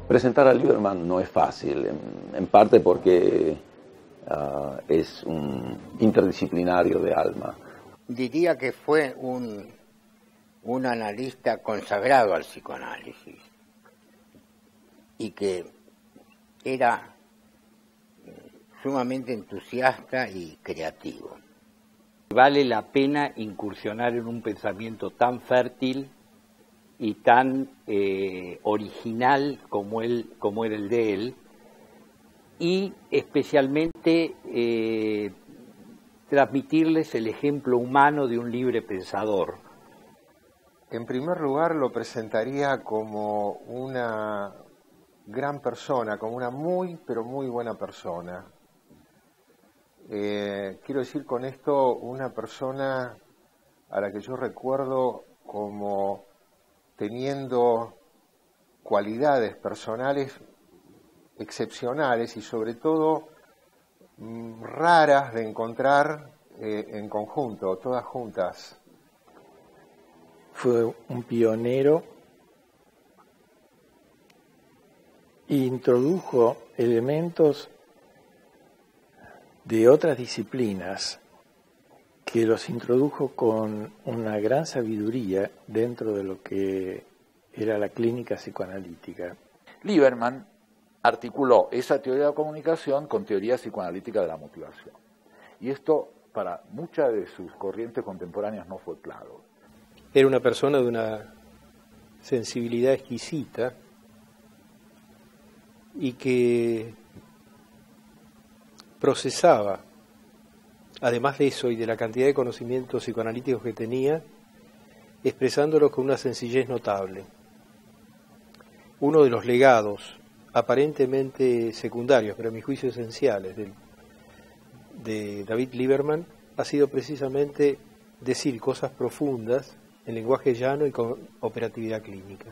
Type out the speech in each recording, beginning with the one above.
Presentar a Lieberman no es fácil, en parte porque es un interdisciplinario de alma. Diría que fue un analista consagrado al psicoanálisis y que era sumamente entusiasta y creativo. Vale la pena incursionar en un pensamiento tan fértil y tan original como era el de él, y especialmente transmitirles el ejemplo humano de un libre pensador. En primer lugar lo presentaría como una gran persona, como una muy, pero muy buena persona. Quiero decir con esto una persona a la que yo recuerdo como teniendo cualidades personales excepcionales y sobre todo raras de encontrar en conjunto, todas juntas. Fue un pionero e introdujo elementos de otras disciplinas que los introdujo con una gran sabiduría dentro de lo que era la clínica psicoanalítica. Lieberman articuló esa teoría de la comunicación con teoría psicoanalítica de la motivación. Y esto, para muchas de sus corrientes contemporáneas, no fue claro. Era una persona de una sensibilidad exquisita y que procesaba, además de eso y de la cantidad de conocimientos psicoanalíticos que tenía, expresándolos con una sencillez notable. Uno de los legados aparentemente secundarios, pero a mi juicio esenciales, de David Lieberman ha sido precisamente decir cosas profundas en lenguaje llano y con operatividad clínica.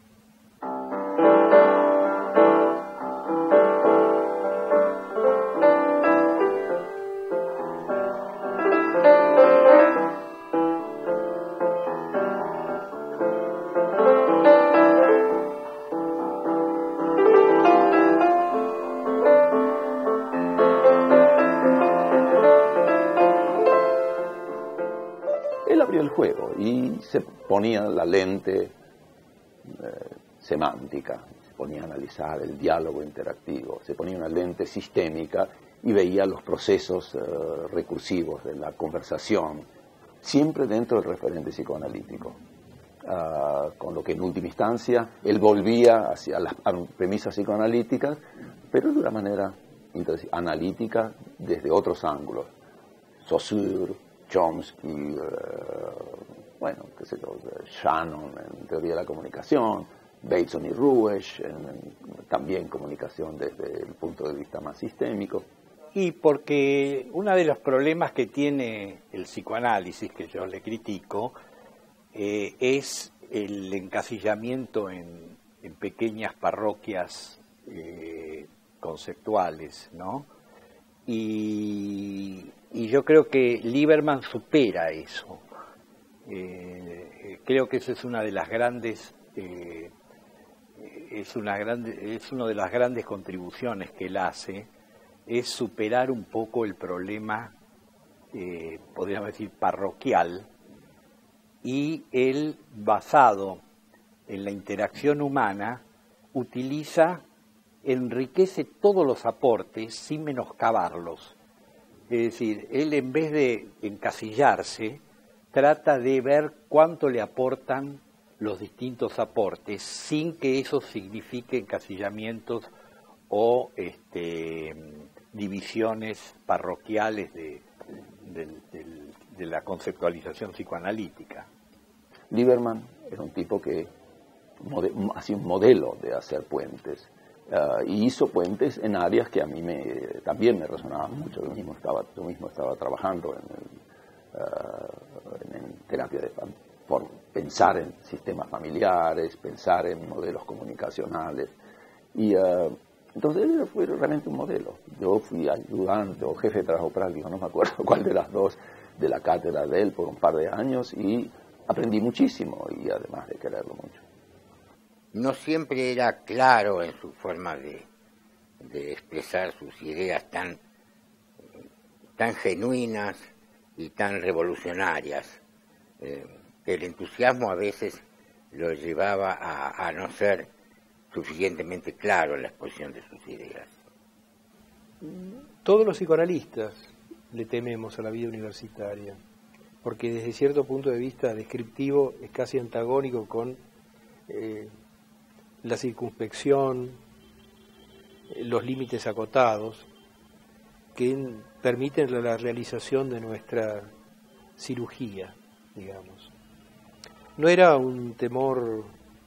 Él abrió el juego y se ponía la lente semántica, se ponía a analizar el diálogo interactivo, se ponía una lente sistémica y veía los procesos recursivos de la conversación, siempre dentro del referente psicoanalítico. Con lo que en última instancia él volvía hacia las premisas psicoanalíticas, pero de una manera analítica desde otros ángulos. Saussure, Chomsky, bueno, qué sé yo, Shannon en teoría de la comunicación, Bateson y Ruesch también comunicación desde el punto de vista más sistémico. Y porque uno de los problemas que tiene el psicoanálisis, que yo le critico, es el encasillamiento en pequeñas parroquias conceptuales, ¿no? Y yo creo que Lieberman supera eso. Creo que eso es una de las grandes es una de las grandes contribuciones que él hace, es superar un poco el problema, podríamos decir, parroquial, y él, basado en la interacción humana, enriquece todos los aportes sin menoscabarlos. Es decir, él, en vez de encasillarse, trata de ver cuánto le aportan los distintos aportes sin que eso signifique encasillamientos o divisiones parroquiales de la conceptualización psicoanalítica. Lieberman era un tipo que hacía un modelo de hacer puentes. Y hizo puentes en áreas que a mí también me resonaban mucho. Yo mismo estaba trabajando en terapia por pensar en sistemas familiares, pensar en modelos comunicacionales. Y entonces él fue realmente un modelo. Yo fui ayudante o jefe de trabajo práctico, no me acuerdo cuál de las dos, de la cátedra de él por un par de años, y aprendí muchísimo, y además de quererlo mucho. no siempre era claro en su forma de expresar sus ideas tan genuinas y tan revolucionarias. El entusiasmo a veces lo llevaba a no ser suficientemente claro en la exposición de sus ideas. Todos los psicoanalistas le tememos a la vida universitaria, porque desde cierto punto de vista descriptivo es casi antagónico con la circunspección, los límites acotados que permiten la realización de nuestra cirugía, digamos. No era un temor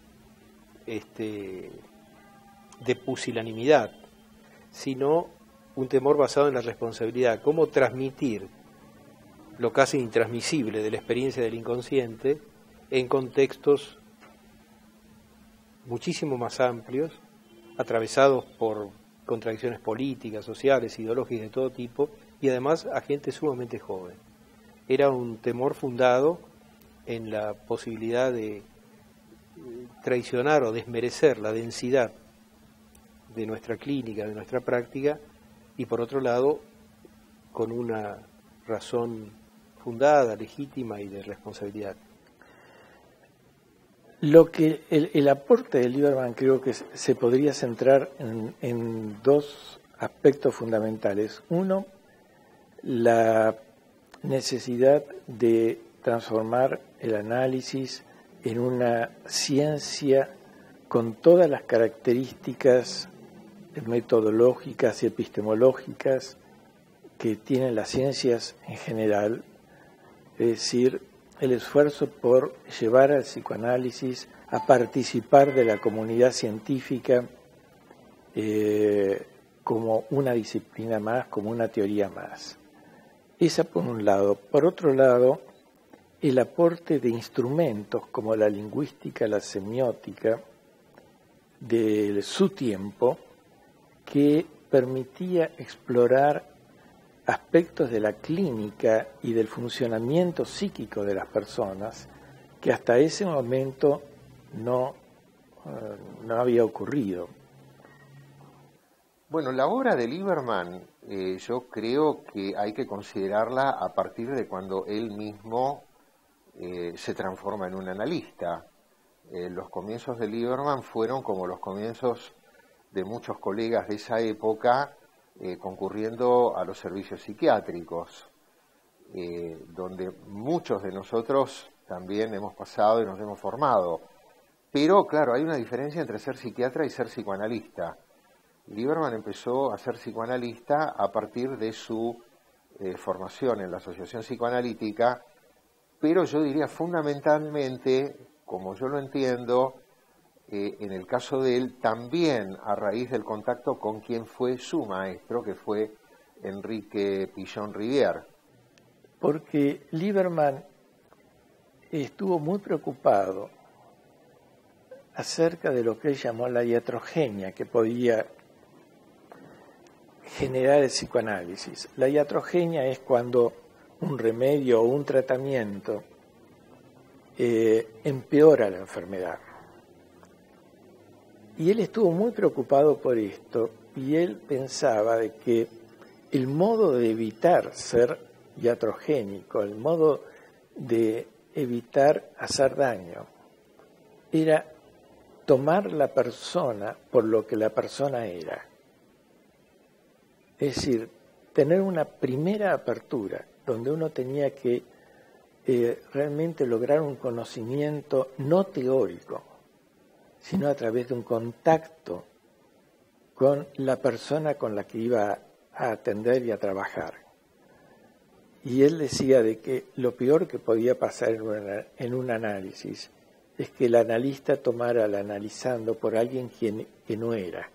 de pusilanimidad, sino un temor basado en la responsabilidad, cómo transmitir lo casi intransmisible de la experiencia del inconsciente en contextos muchísimo más amplios, atravesados por contradicciones políticas, sociales, ideológicas de todo tipo, y además a gente sumamente joven. Era un temor fundado en la posibilidad de traicionar o desmerecer la densidad de nuestra clínica, de nuestra práctica, y por otro lado, con una razón fundada, legítima y de responsabilidad. Lo que el aporte de Lieberman creo que se podría centrar en dos aspectos fundamentales. Uno, la necesidad de transformar el análisis en una ciencia con todas las características metodológicas y epistemológicas que tienen las ciencias en general, es decir, el esfuerzo por llevar al psicoanálisis a participar de la comunidad científica como una disciplina más, como una teoría más. Esa por un lado. Por otro lado, el aporte de instrumentos como la lingüística, la semiótica, de su tiempo, que permitía explorar aspectos de la clínica y del funcionamiento psíquico de las personas que hasta ese momento no había ocurrido. Bueno, la obra de Lieberman yo creo que hay que considerarla a partir de cuando él mismo se transforma en un analista. Los comienzos de Lieberman fueron como los comienzos de muchos colegas de esa época, concurriendo a los servicios psiquiátricos, donde muchos de nosotros también hemos pasado y nos hemos formado. Pero, claro, hay una diferencia entre ser psiquiatra y ser psicoanalista. Lieberman empezó a ser psicoanalista a partir de su formación en la Asociación Psicoanalítica, pero yo diría fundamentalmente, como yo lo entiendo, en el caso de él, también a raíz del contacto con quien fue su maestro, que fue Enrique Pillon-Rivière. Porque Lieberman estuvo muy preocupado acerca de lo que él llamó la iatrogenia que podía generar el psicoanálisis. La iatrogenia es cuando un remedio o un tratamiento empeora la enfermedad. Y él estuvo muy preocupado por esto, y él pensaba de que el modo de evitar ser iatrogénico, el modo de evitar hacer daño, era tomar la persona por lo que la persona era. Es decir, tener una primera apertura, donde uno tenía que realmente lograr un conocimiento no teórico, sino a través de un contacto con la persona con la que iba a atender y a trabajar. Y él decía de que lo peor que podía pasar en un análisis es que el analista tomara al analizando por alguien que no era.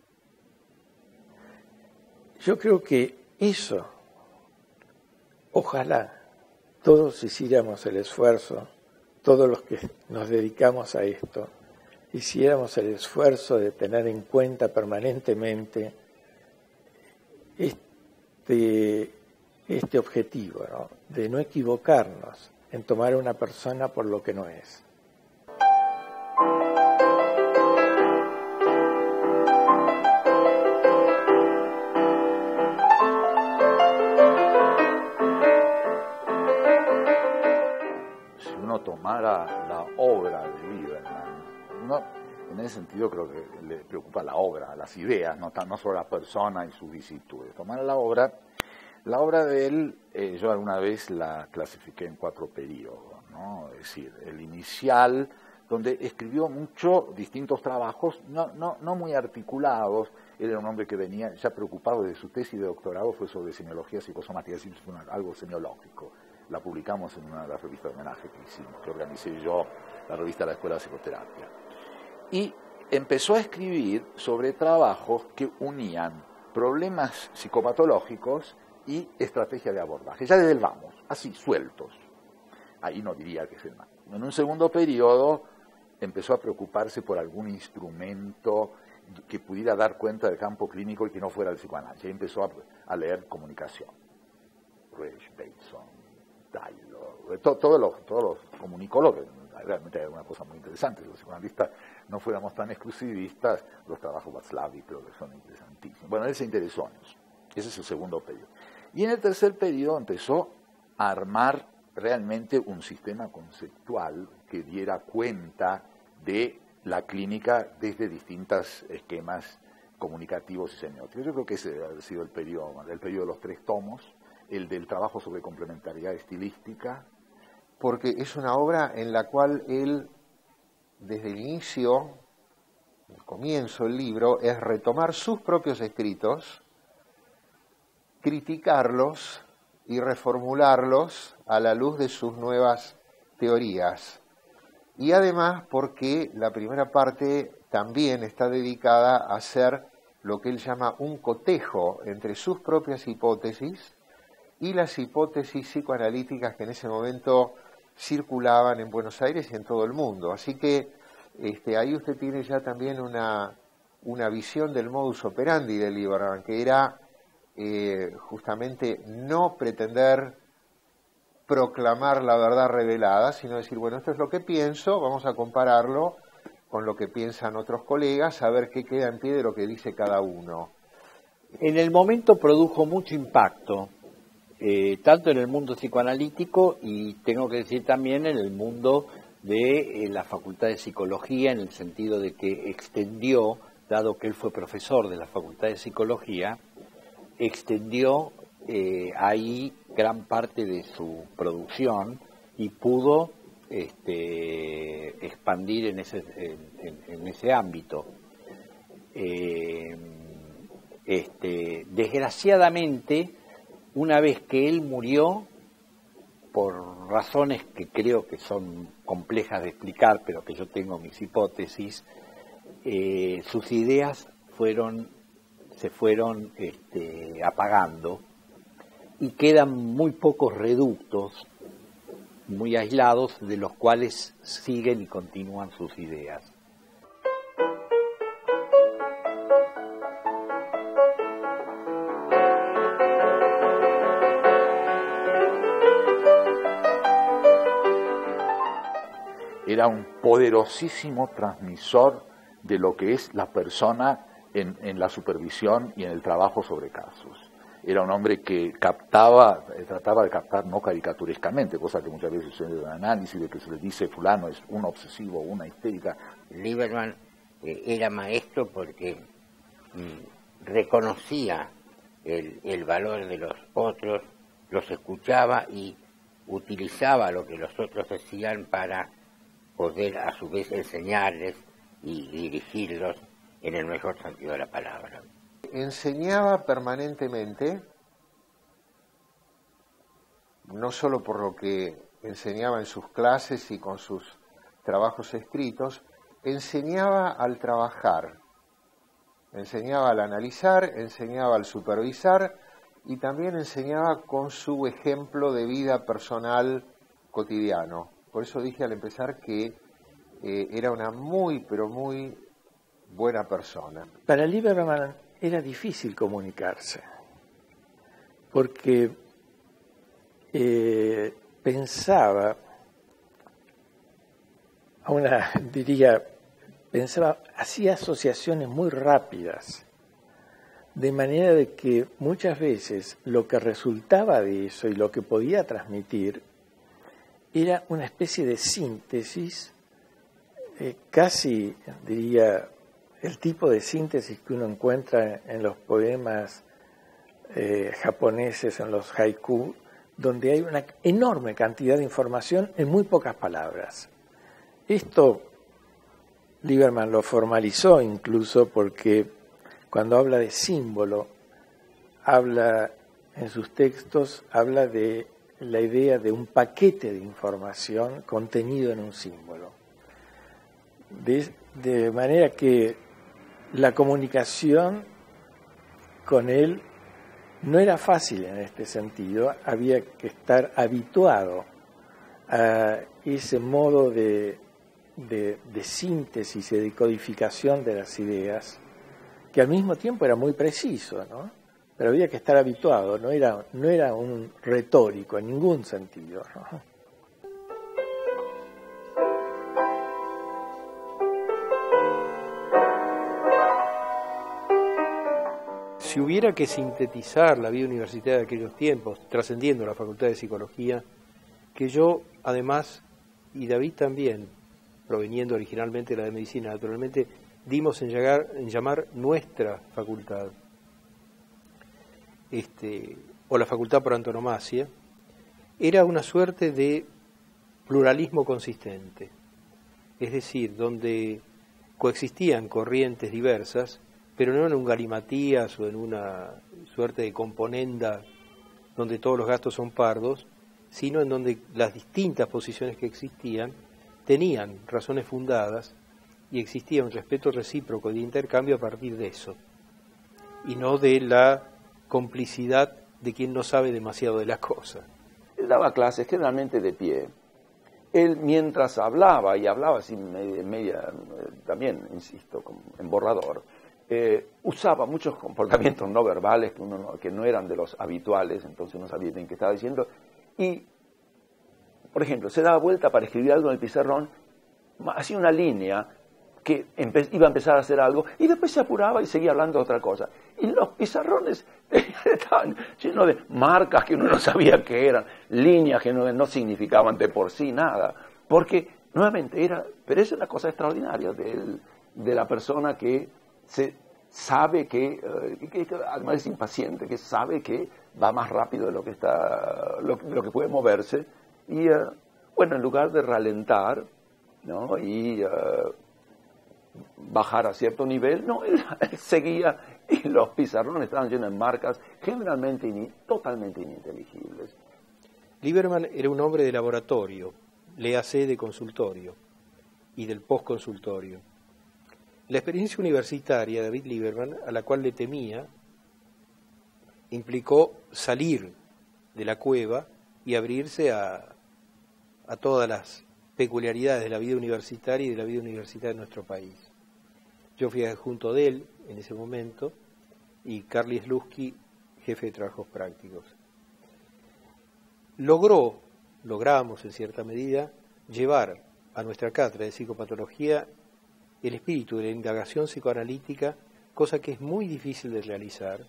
Yo creo que eso, ojalá todos hiciéramos el esfuerzo, todos los que nos dedicamos a esto, hiciéramos el esfuerzo de tener en cuenta permanentemente este objetivo, ¿no? De no equivocarnos en tomar a una persona por lo que no es. uno tomara la obra de Lieberman, en ese sentido creo que le preocupa la obra, las ideas, no solo la persona y sus vicisitudes. Tomar la obra de él, yo alguna vez la clasifiqué en 4 periodos, ¿no? Es decir, el inicial, donde escribió distintos trabajos, no muy articulados. Él era un hombre que venía ya preocupado de su tesis de doctorado, fue sobre semiología psicosomática, es decir, algo semiológico. La publicamos en una de las revistas de homenaje que hicimos, que organicé yo, la revista de la Escuela de Psicoterapia. Y empezó a escribir sobre trabajos que unían problemas psicopatológicos y estrategia de abordaje, ya desde el vamos, así, sueltos. Ahí no diría que es el mal. En un segundo periodo empezó a preocuparse por algún instrumento que pudiera dar cuenta del campo clínico y que no fuera el psicoanálisis. Ahí empezó a leer comunicación. Reich, Bateson, Taylor, todos los comunicólogos. Realmente era una cosa muy interesante. Si los psicoanalistas no fuéramos tan exclusivistas, los trabajos de Václavic creo que son interesantísimos. Bueno, él se interesó en eso. Ese es el segundo periodo. Y en el tercer periodo empezó a armar realmente un sistema conceptual que diera cuenta de la clínica desde distintos esquemas comunicativos y semióticos. Yo creo que ese ha sido el periodo de los 3 tomos, el del trabajo sobre complementariedad estilística. Porque es una obra en la cual él, desde el inicio, el comienzo del libro, es retomar sus propios escritos, criticarlos y reformularlos a la luz de sus nuevas teorías. Y además porque la primera parte también está dedicada a hacer lo que él llama un cotejo entre sus propias hipótesis y las hipótesis psicoanalíticas que en ese momento circulaban en Buenos Aires y en todo el mundo. Así que ahí usted tiene ya también una visión del modus operandi de Lieberman, que era justamente no pretender proclamar la verdad revelada, sino decir, bueno, esto es lo que pienso, vamos a compararlo con lo que piensan otros colegas, a ver qué queda en pie de lo que dice cada uno. En el momento produjo mucho impacto, tanto en el mundo psicoanalítico y tengo que decir también en el mundo de la Facultad de Psicología, en el sentido de que extendió, dado que él fue profesor de la Facultad de Psicología, extendió ahí gran parte de su producción y pudo expandir en ese ámbito. Desgraciadamente, una vez que él murió, por razones que creo que son complejas de explicar, pero que yo tengo mis hipótesis, sus ideas se fueron apagando y quedan muy pocos reductos, muy aislados, de los cuales siguen y continúan sus ideas. Era un poderosísimo transmisor de lo que es la persona en la supervisión y en el trabajo sobre casos. Era un hombre que trataba de captar no caricaturescamente, cosa que muchas veces sucede en el análisis, de que se le dice fulano es un obsesivo, una histérica. Lieberman era maestro porque reconocía el valor de los otros, los escuchaba y utilizaba lo que los otros hacían para poder a su vez enseñarles y dirigirlos en el mejor sentido de la palabra. Enseñaba permanentemente, no solo por lo que enseñaba en sus clases y con sus trabajos escritos, enseñaba al trabajar, enseñaba al analizar, enseñaba al supervisar y también enseñaba con su ejemplo de vida personal cotidiano. Por eso dije al empezar que era una muy, pero muy buena persona. Para Lieberman era difícil comunicarse, porque pensaba, hacía asociaciones muy rápidas, de manera de que muchas veces lo que resultaba de eso y lo que podía transmitir era una especie de síntesis, casi diría el tipo de síntesis que uno encuentra en los poemas japoneses, en los haiku, donde hay una enorme cantidad de información en muy pocas palabras. Esto Lieberman lo formalizó incluso porque cuando habla de símbolo, habla en sus textos, habla de la idea de un paquete de información contenido en un símbolo. De manera que la comunicación con él no era fácil en este sentido, había que estar habituado a ese modo de síntesis y de codificación de las ideas, que al mismo tiempo era muy preciso, ¿no? Pero había que estar habituado, no era un retórico en ningún sentido, ¿no? Si hubiera que sintetizar la vida universitaria de aquellos tiempos, trascendiendo la Facultad de Psicología, que yo, además, y David también, proveniendo originalmente de la de Medicina, naturalmente, dimos en llamar nuestra facultad, o la facultad por antonomasia, era una suerte de pluralismo consistente, es decir, donde coexistían corrientes diversas, pero no en un galimatías o en una suerte de componenda donde todos los gastos son pardos, sino en donde las distintas posiciones que existían tenían razones fundadas y existía un respeto recíproco de intercambio a partir de eso, y no de la complicidad de quien no sabe demasiado de la cosa. Él daba clases generalmente de pie. Él, mientras hablaba, y hablaba así media también, insisto, en borrador, usaba muchos comportamientos no verbales que no eran de los habituales, entonces no sabía bien qué estaba diciendo, y, por ejemplo, se daba vuelta para escribir algo en el pizarrón, hacía una línea que iba a empezar a hacer algo, y después se apuraba y seguía hablando de otra cosa. Y los pizarrones estaban llenos de marcas que uno no sabía qué eran, líneas que no significaban de por sí nada, porque, nuevamente, pero es una cosa extraordinaria de la persona que sabe que además es impaciente, que sabe que va más rápido de lo que puede moverse, y bueno, en lugar de ralentar, ¿no? Y bajar a cierto nivel, no, él seguía, y los pizarrones estaban llenos de marcas generalmente totalmente ininteligibles. Lieberman era un hombre de laboratorio, léase de consultorio y del postconsultorio. La experiencia universitaria de David Lieberman, a la cual le temía, implicó salir de la cueva y abrirse a todas las peculiaridades de la vida universitaria y de la vida universitaria de nuestro país. Yo fui adjunto de él en ese momento y Carly Slutsky, jefe de trabajos prácticos. Logramos en cierta medida llevar a nuestra cátedra de psicopatología el espíritu de la indagación psicoanalítica, cosa que es muy difícil de realizar,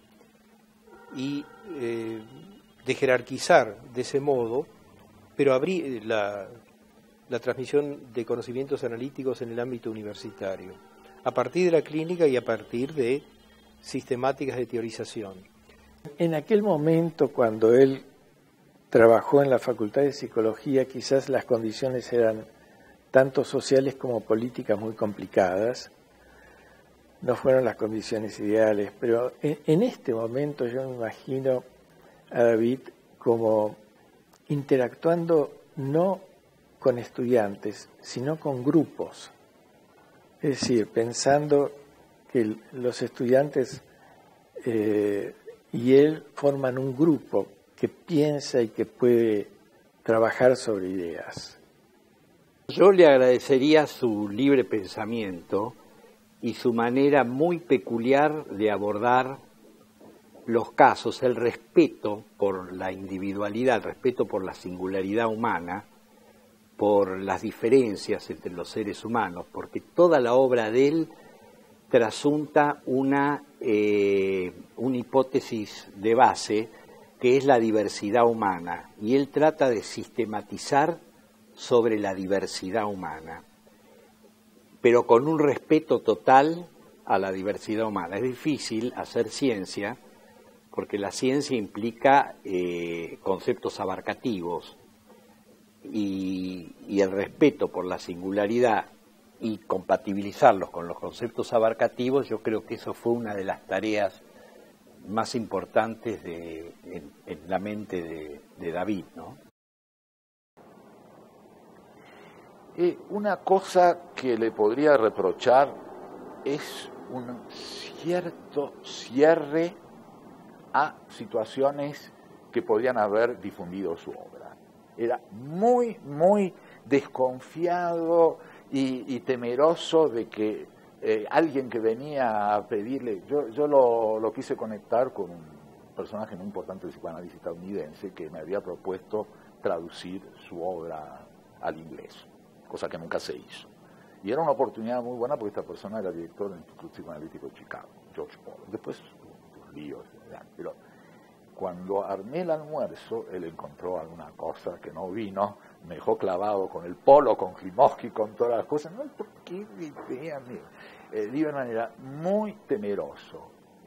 y de jerarquizar de ese modo, pero abrir la transmisión de conocimientos analíticos en el ámbito universitario, a partir de la clínica y a partir de sistemáticas de teorización. En aquel momento, cuando él trabajó en la Facultad de Psicología, quizás las condiciones eran tanto sociales como políticas muy complicadas, no fueron las condiciones ideales, pero en este momento yo me imagino a David como interactuando no con estudiantes, sino con grupos. Es decir, pensando que los estudiantes y él forman un grupo que piensa y que puede trabajar sobre ideas. Yo le agradecería su libre pensamiento y su manera muy peculiar de abordar los casos, el respeto por la individualidad, el respeto por la singularidad humana, por las diferencias entre los seres humanos, porque toda la obra de él trasunta una hipótesis de base que es la diversidad humana, y él trata de sistematizar sobre la diversidad humana, pero con un respeto total a la diversidad humana. Es difícil hacer ciencia, porque la ciencia implica conceptos abarcativos, y el respeto por la singularidad y compatibilizarlos con los conceptos abarcativos, yo creo que eso fue una de las tareas más importantes en la mente de David, ¿no? Una cosa que le podría reprochar es un cierto cierre a situaciones que podrían haber difundido su obra. Era muy, muy desconfiado y temeroso de que alguien que venía a pedirle... Yo lo quise conectar con un personaje muy importante del psicoanálisis estadounidense que me había propuesto traducir su obra al inglés, cosa que nunca se hizo. Y era una oportunidad muy buena porque esta persona era director del Instituto Psicoanalítico de Chicago, George Polo. Después, los líos, pero cuando armé el almuerzo, él encontró alguna cosa que no vino, me dejó clavado con el Polo, con Klimovsky, con todas las cosas. No, ¿por qué? Lieberman era muy temeroso.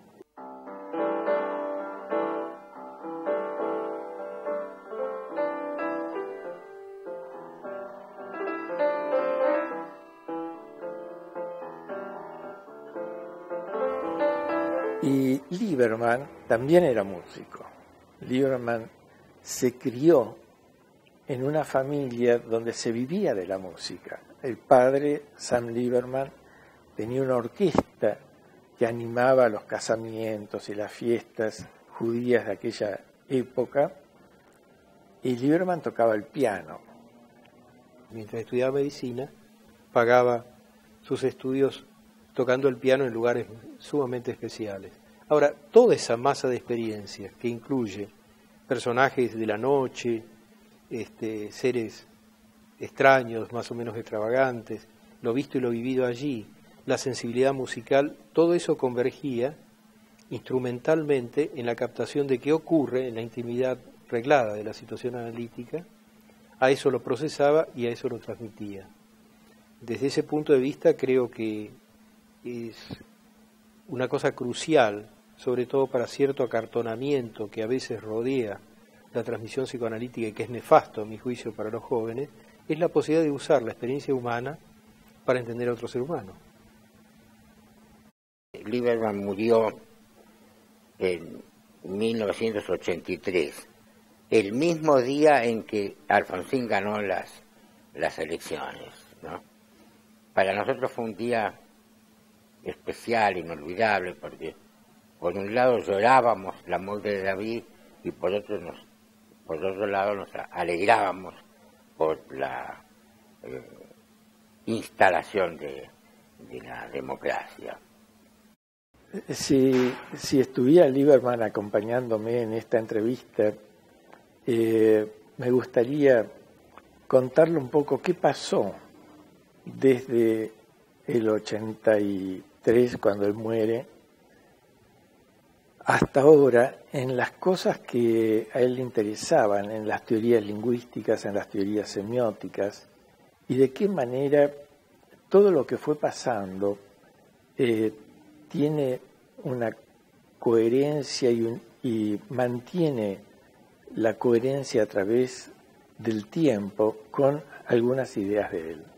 Y Lieberman también era músico. Lieberman se crió en una familia donde se vivía de la música. El padre, Sam Lieberman, tenía una orquesta que animaba los casamientos y las fiestas judías de aquella época, y Lieberman tocaba el piano. Mientras estudiaba medicina, pagaba sus estudios tocando el piano en lugares sumamente especiales. Ahora, toda esa masa de experiencias que incluye personajes de la noche, seres extraños, más o menos extravagantes, lo visto y lo vivido allí, la sensibilidad musical, todo eso convergía instrumentalmente en la captación de qué ocurre en la intimidad reglada de la situación analítica. A eso lo procesaba y a eso lo transmitía. Desde ese punto de vista creo que es una cosa crucial, sobre todo para cierto acartonamiento que a veces rodea la transmisión psicoanalítica y que es nefasto, a mi juicio, para los jóvenes, es la posibilidad de usar la experiencia humana para entender a otro ser humano. Lieberman murió en 1983, el mismo día en que Alfonsín ganó las elecciones, ¿no? Para nosotros fue un día especial, inolvidable, porque por un lado llorábamos la muerte de David y por otro lado nos alegrábamos por la instalación de la democracia. Si estuviera Lieberman acompañándome en esta entrevista, me gustaría contarle un poco qué pasó desde el 83, cuando él muere, hasta ahora, en las cosas que a él le interesaban, en las teorías lingüísticas, en las teorías semióticas, y de qué manera todo lo que fue pasando tiene una coherencia y mantiene la coherencia a través del tiempo con algunas ideas de él.